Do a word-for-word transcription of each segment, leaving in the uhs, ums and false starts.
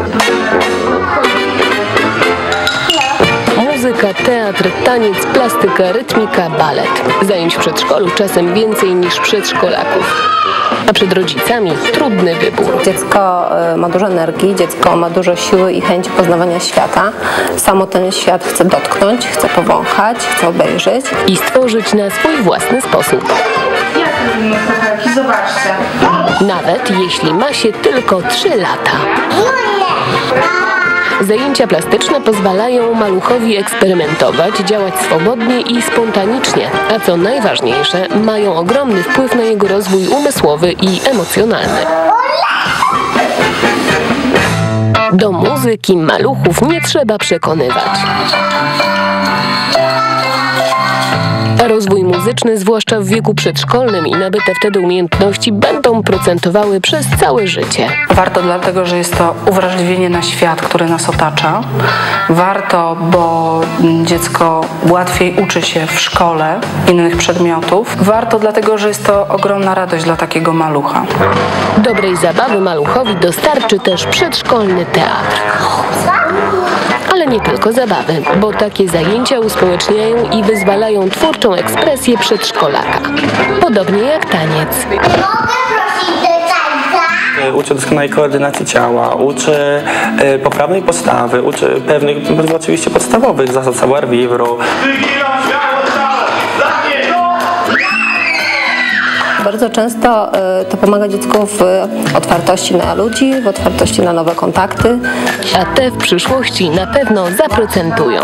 Muzyka, teatr, taniec, plastyka, rytmika, balet. Zajęć w przedszkolu czasem więcej niż przedszkolaków. A przed rodzicami trudny wybór. Dziecko ma dużo energii, dziecko ma dużo siły i chęci poznawania świata. Samo ten świat chce dotknąć, chce powąchać, chce obejrzeć. I stworzyć na swój własny sposób. Jak robimy kochaki? Zobaczcie. Nawet jeśli ma się tylko trzy lata. Zajęcia plastyczne pozwalają maluchowi eksperymentować, działać swobodnie i spontanicznie, a co najważniejsze, mają ogromny wpływ na jego rozwój umysłowy i emocjonalny. Do muzyki maluchów nie trzeba przekonywać. A rozwój muzyczny, zwłaszcza w wieku przedszkolnym i nabyte wtedy umiejętności będą procentowały przez całe życie. Warto dlatego, że jest to uwrażliwienie na świat, który nas otacza. Warto, bo dziecko łatwiej uczy się w szkole innych przedmiotów. Warto dlatego, że jest to ogromna radość dla takiego malucha. Dobrej zabawy maluchowi dostarczy też przedszkolny teatr. Ale nie tylko zabawy, bo takie zajęcia uspołeczniają i wyzwalają twórczą ekspresję przedszkolaka. Podobnie jak taniec. Uczy doskonałej koordynacji ciała, uczy y, poprawnej postawy, uczy pewnych, oczywiście podstawowych zasad savoir-vivre. Bardzo często y, to pomaga dziecku w otwartości na ludzi, w otwartości na nowe kontakty. A te w przyszłości na pewno zaprocentują.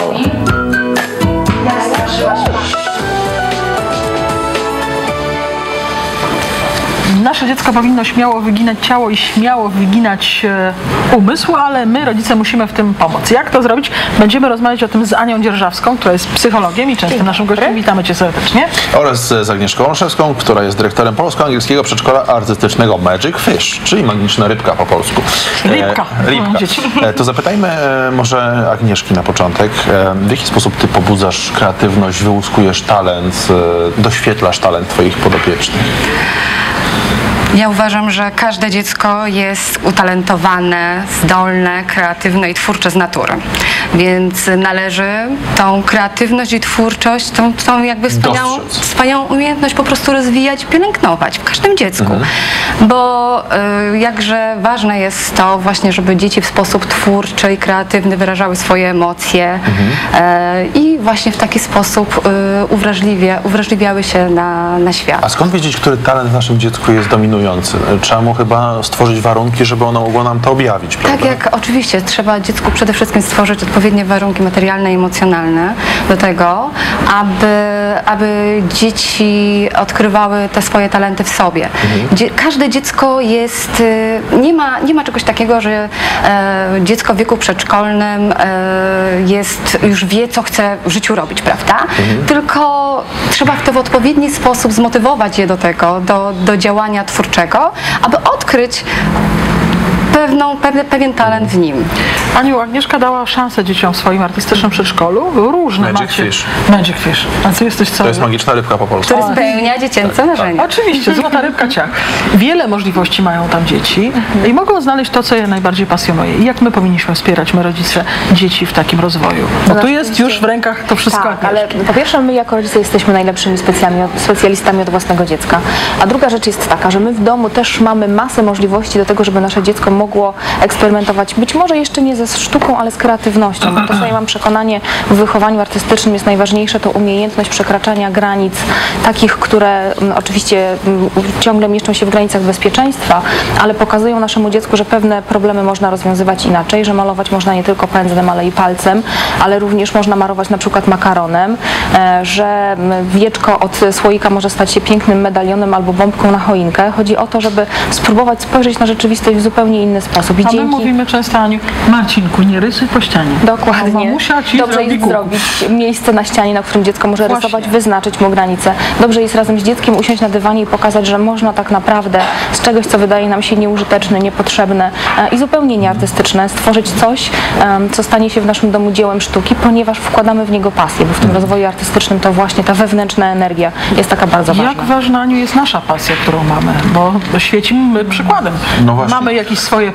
Nasze dziecko powinno śmiało wyginać ciało i śmiało wyginać e, umysł, ale my, rodzice, musimy w tym pomóc. Jak to zrobić? Będziemy rozmawiać o tym z Anią Dzierżawską, która jest psychologiem i częstym naszym gościem. Witamy Cię serdecznie. Oraz z Agnieszką Olszewską, która jest dyrektorem polsko-angielskiego przedszkola artystycznego Magic Fish, czyli magiczna rybka po polsku. Rybka. E, rybka. E, to zapytajmy e, może Agnieszki na początek. E, w jaki sposób Ty pobudzasz kreatywność, wyłuskujesz talent, e, doświetlasz talent Twoich podopiecznych? Ja uważam, że każde dziecko jest utalentowane, zdolne, kreatywne i twórcze z natury. Więc należy tą kreatywność i twórczość, tą, tą jakby wspaniałą, wspaniałą umiejętność po prostu rozwijać, pielęgnować w każdym dziecku. Mhm. Bo y, jakże ważne jest to właśnie, żeby dzieci w sposób twórczy i kreatywny wyrażały swoje emocje mhm. y, i właśnie w taki sposób y, uwrażliwia, uwrażliwiały się na, na świat. A skąd wiedzieć, który talent w naszym dziecku jest dominujący? Trzeba mu chyba stworzyć warunki, żeby ono mogło nam to objawić, prawda? Tak, jak oczywiście. Trzeba dziecku przede wszystkim stworzyć odpowiednie warunki materialne i emocjonalne do tego, aby, aby dzieci odkrywały te swoje talenty w sobie. Mhm. Dzie każde dziecko jest, nie ma, nie ma czegoś takiego, że e, dziecko w wieku przedszkolnym e, jest, już wie, co chce w życiu robić, prawda? Mhm. Tylko trzeba w to w odpowiedni sposób zmotywować je do tego, do, do działania twórczego, aby odkryć pewną, pewne, pewien talent w nim. Aniu, Agnieszka dała szansę dzieciom w swoim artystycznym przedszkolu. Różne Magic macie. Fish. Magic Fish. A ty jesteś co? To jest magiczna rybka po polsku. Który spełnia dziecięce tak, marzenia. Tak. Oczywiście, złota rybka ciach. Wiele możliwości mają tam dzieci mhm. i mogą znaleźć to, co je najbardziej pasjonuje. I jak my powinniśmy wspierać, my rodzice, dzieci w takim rozwoju? Bo tu jest już w rękach to wszystko. Tak, ale po pierwsze my jako rodzice jesteśmy najlepszymi specjalistami od własnego dziecka. A druga rzecz jest taka, że my w domu też mamy masę możliwości do tego, żeby nasze dziecko mogło eksperymentować. Być może jeszcze nie ze sztuką, ale z kreatywnością. Bo to, co ja mam przekonanie w wychowaniu artystycznym jest najważniejsze, to umiejętność przekraczania granic, takich, które m, oczywiście m, ciągle mieszczą się w granicach bezpieczeństwa, ale pokazują naszemu dziecku, że pewne problemy można rozwiązywać inaczej, że malować można nie tylko pędzlem, ale i palcem, ale również można marować na przykład makaronem, e, że wieczko od słoika może stać się pięknym medalionem albo bombką na choinkę. Chodzi o to, żeby spróbować spojrzeć na rzeczywistość w zupełnie inny sposób. I A dzięki... my mówimy często, Aniu, Marcinku, nie rysuj po ścianie. Dokładnie. Mamusia ci Dobrze jest kuku. zrobić miejsce na ścianie, na którym dziecko może Właśnie. rysować, wyznaczyć mu granice. Dobrze jest razem z dzieckiem usiąść na dywanie i pokazać, że można tak naprawdę z czegoś, co wydaje nam się nieużyteczne, niepotrzebne e, i zupełnie nieartystyczne, stworzyć coś, e, co stanie się w naszym domu dziełem sztuki, ponieważ wkładamy w niego pasję, bo w tym rozwoju artystycznym to właśnie ta wewnętrzna energia jest taka bardzo ważna. Jak ważna, Aniu, jest nasza pasja, którą mamy, bo świecimy przykładem. No właśnie. Mamy jakieś swoje pasje. Jak na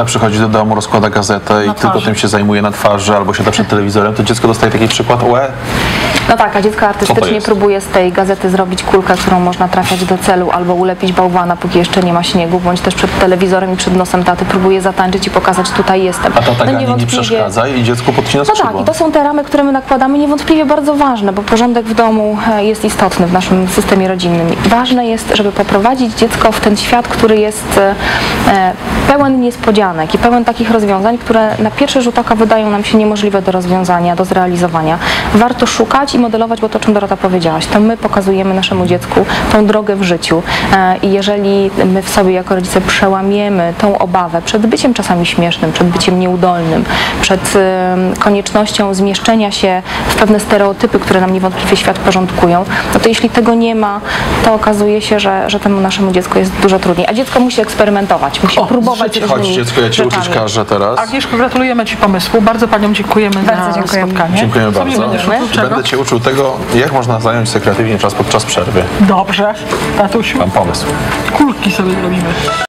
tata przychodzi do domu, rozkłada gazetę i Na tylko twarzy. tym się zajmuje na twarzy albo siada przed telewizorem, to dziecko dostaje taki przykład, łe, No tak, a dziecko artystycznie jest? próbuje z tej gazety zrobić kulkę, którą można trafiać do celu, albo ulepić bałwana, póki jeszcze nie ma śniegu, bądź też przed telewizorem i przed nosem taty próbuje zatańczyć i pokazać, tutaj jestem. a tata No gani nie niewątpliwie- przeszkadza i dziecko podcina No skrzydła. tak, i to są te ramy, które my nakładamy, niewątpliwie bardzo ważne, bo porządek w domu e, jest istotny w naszym systemie rodzinnym. Ważne jest, żeby poprowadzić dziecko w ten świat, który jest e, pełen niespodzianek i pełen takich rozwiązań, które na pierwszy rzut oka wydają nam się niemożliwe do rozwiązania, do zrealizowania. Warto szukać i modelować, bo to, o czym Dorota powiedziałaś, to my pokazujemy naszemu dziecku tą drogę w życiu e, i jeżeli my w sobie jako rodzice przełamiemy tą obawę przed byciem czasami śmiesznym, przed byciem nieudolnym, przed e, koniecznością zmieszczenia się w pewne stereotypy, które nam niewątpliwie świat porządkują, no to jeśli tego nie ma, to okazuje się, że, że temu naszemu dziecku jest dużo trudniej. A dziecko musi eksperymentować, musi O, próbować życie. różnymi Chodź dziecko, ja cię uczyć rzeczami. każę teraz. Agnieszko, gratulujemy Ci pomysłu. Bardzo Paniom dziękujemy Bardzo za dziękujemy. spotkanie. Dziękujemy Co mi bardzo. będziesz uczył czego? Będę cię uczył tego, jak można zająć sobie kreatywnie czas podczas przerwy. Dobrze, tatusiu. Mam pomysł. Kulki sobie zrobimy.